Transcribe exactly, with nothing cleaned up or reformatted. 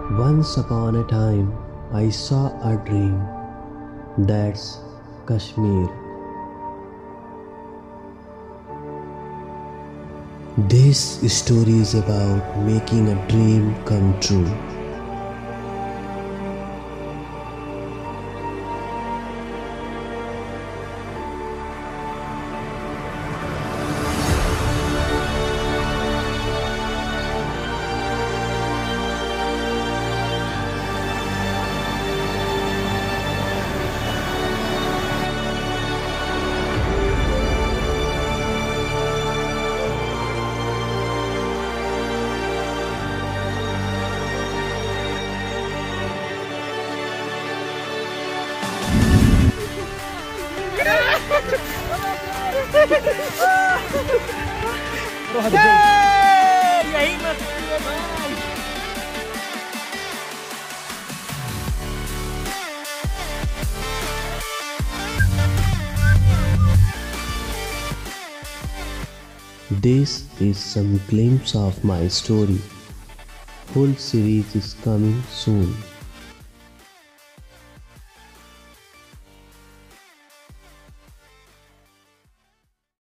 Once upon a time, I saw a dream. That's Kashmir. This story is about making a dream come true. यही मस्ती है भाई। This is some glimpse of my story. Full series is coming soon.